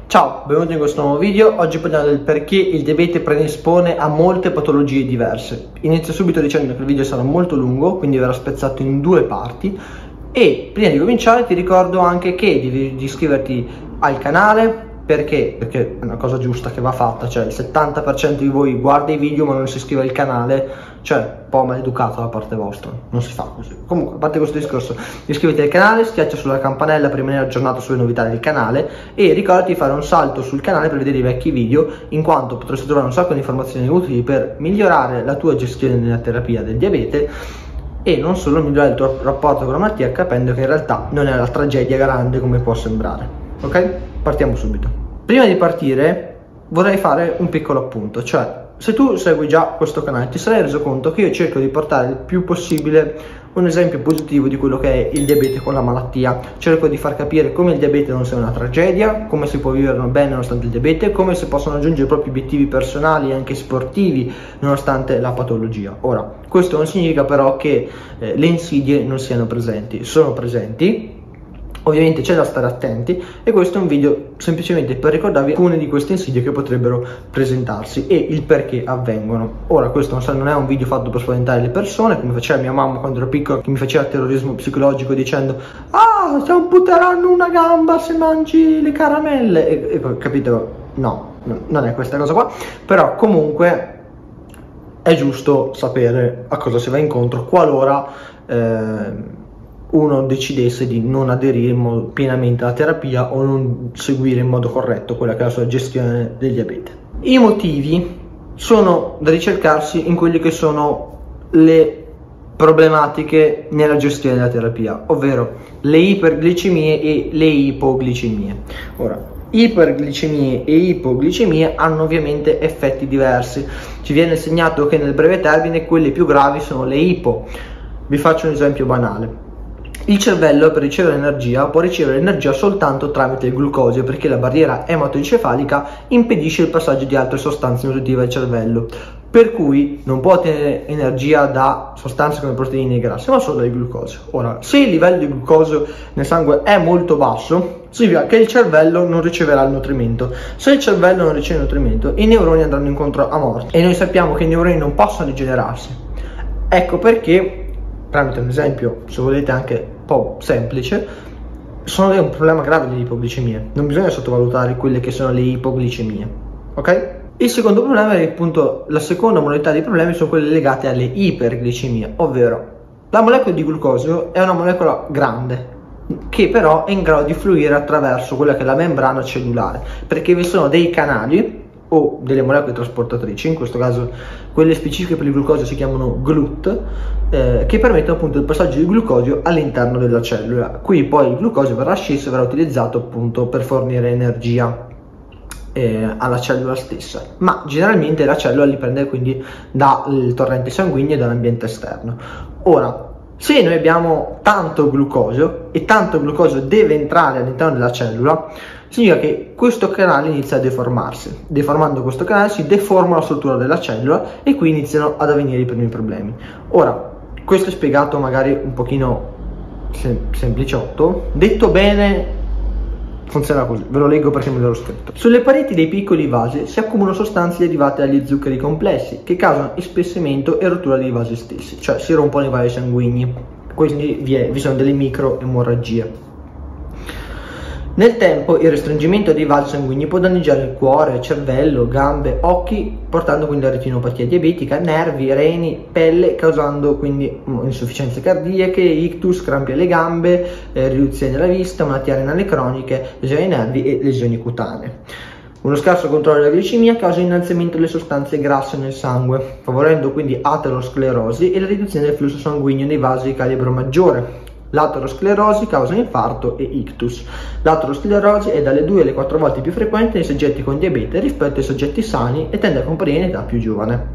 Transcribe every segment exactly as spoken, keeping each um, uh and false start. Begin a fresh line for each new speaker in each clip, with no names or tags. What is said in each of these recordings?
Ciao, benvenuti in questo nuovo video. Oggi parliamo del perché il diabete predispone a molte patologie diverse. Inizio subito dicendo che il video sarà molto lungo, quindi verrà spezzato in due parti. E prima di cominciare ti ricordo anche che devi iscriverti al canale. Perché? Perché è una cosa giusta che va fatta, cioè il settanta per cento di voi guarda i video ma non si iscrive al canale, cioè un po' maleducato da parte vostra, non si fa così. Comunque, a parte questo discorso, iscriviti al canale, schiaccia sulla campanella per rimanere aggiornato sulle novità del canale e ricordati di fare un salto sul canale per vedere i vecchi video, in quanto potresti trovare un sacco di informazioni utili per migliorare la tua gestione nella terapia del diabete e non solo migliorare il tuo rapporto con la malattia, capendo che in realtà non è una tragedia grande come può sembrare. Ok? Partiamo subito. Prima di partire vorrei fare un piccolo appunto, cioè se tu segui già questo canale ti sarai reso conto che io cerco di portare il più possibile un esempio positivo di quello che è il diabete con la malattia. Cerco di far capire come il diabete non sia una tragedia, come si può vivere bene nonostante il diabete, come si possono raggiungere i propri obiettivi personali e anche sportivi nonostante la patologia. Ora, questo non significa però che eh, le insidie non siano presenti, sono presenti. Ovviamente c'è da stare attenti e questo è un video semplicemente per ricordarvi alcune di queste insidie che potrebbero presentarsi e il perché avvengono. Ora, questo non è un video fatto per spaventare le persone, come faceva mia mamma quando ero piccolo, che mi faceva terrorismo psicologico dicendo ah, ti amputeranno una gamba se mangi le caramelle e, e capito? No, non è questa cosa qua, però comunque è giusto sapere a cosa si va incontro qualora eh, uno decidesse di non aderire in modo pienamente alla terapia o non seguire in modo corretto quella che è la sua gestione del diabete. I motivi sono da ricercarsi in quelli che sono le problematiche nella gestione della terapia, ovvero le iperglicemie e le ipoglicemie. Ora, iperglicemie e ipoglicemie hanno ovviamente effetti diversi. Ci viene insegnato che nel breve termine quelle più gravi sono le ipo. Vi faccio un esempio banale. Il cervello, per ricevere energia, può ricevere energia soltanto tramite il glucosio, perché la barriera ematoencefalica impedisce il passaggio di altre sostanze nutritive al cervello, per cui non può ottenere energia da sostanze come proteine e grassi, ma solo dal glucosio. Ora, se il livello di glucosio nel sangue è molto basso, significa che il cervello non riceverà il nutrimento. Se il cervello non riceve il nutrimento, i neuroni andranno incontro a morte, e noi sappiamo che i neuroni non possono rigenerarsi. Ecco perché, tramite un esempio, se volete anche un po' semplice, sono un problema grave le ipoglicemie. Non bisogna sottovalutare quelle che sono le ipoglicemie, ok? Il secondo problema è appunto la seconda modalità di problemi sono quelle legate alle iperglicemie, ovvero la molecola di glucosio è una molecola grande che però è in grado di fluire attraverso quella che è la membrana cellulare, perché vi sono dei canali o delle molecole trasportatrici, in questo caso quelle specifiche per il glucosio si chiamano G L U T, eh, che permettono appunto il passaggio di glucosio all'interno della cellula. Qui poi il glucosio verrà sceso e verrà utilizzato appunto per fornire energia eh, alla cellula stessa, ma generalmente la cellula li prende quindi dal torrente sanguigno e dall'ambiente esterno. Ora, se noi abbiamo tanto glucosio e tanto glucosio deve entrare all'interno della cellula, significa che questo canale inizia a deformarsi. Deformando questo canale si deforma la struttura della cellula e qui iniziano ad avvenire i primi problemi. Ora, questo è spiegato magari un pochino sem sempliciotto, detto bene funziona così, ve lo leggo perché me l'ho scritto. Sulle pareti dei piccoli vasi si accumulano sostanze derivate dagli zuccheri complessi che causano ispessimento e rottura dei vasi stessi, cioè si rompono i vasi sanguigni, quindi vi, è, vi sono delle microemorragie. Nel tempo il restringimento dei vasi sanguigni può danneggiare il cuore, cervello, gambe, occhi, portando quindi a retinopatia diabetica, nervi, reni, pelle, causando quindi insufficienze cardiache, ictus, crampi alle gambe, eh, riduzione della vista, malattie renali croniche, lesioni ai nervi e lesioni cutanee. Uno scarso controllo della glicemia causa l'innalzamento delle sostanze grasse nel sangue, favorendo quindi aterosclerosi e la riduzione del flusso sanguigno nei vasi di calibro maggiore. L'aterosclerosi causa infarto e ictus. L'aterosclerosi è dalle due alle quattro volte più frequente nei soggetti con diabete rispetto ai soggetti sani e tende a comparire in età più giovane.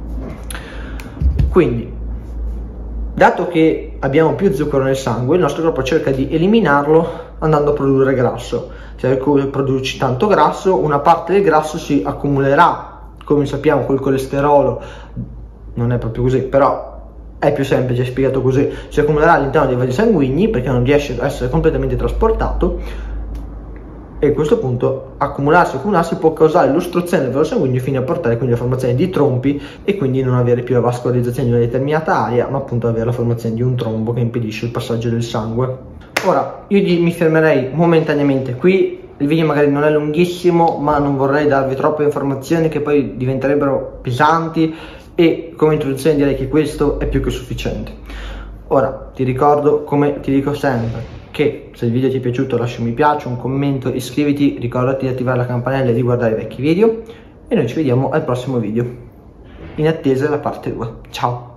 Quindi, dato che abbiamo più zucchero nel sangue, il nostro corpo cerca di eliminarlo andando a produrre grasso. Se produci tanto grasso, una parte del grasso si accumulerà, come sappiamo col colesterolo, non è proprio così, però è più semplice spiegato così, si accumulerà all'interno dei vasi sanguigni perché non riesce a essere completamente trasportato e a questo punto accumularsi accumularsi può causare l'ostruzione del vaso sanguigno fino a portare quindi alla formazione di trombi e quindi non avere più la vascolarizzazione di una determinata area, ma appunto avere la formazione di un trombo che impedisce il passaggio del sangue. Ora io mi fermerei momentaneamente qui. Il video magari non è lunghissimo, ma non vorrei darvi troppe informazioni che poi diventerebbero pesanti, e come introduzione direi che questo è più che sufficiente. Ora ti ricordo, come ti dico sempre, che se il video ti è piaciuto lascia un mi piace, un commento, iscriviti, ricordati di attivare la campanella e di guardare i vecchi video, e noi ci vediamo al prossimo video, in attesa della parte due. Ciao!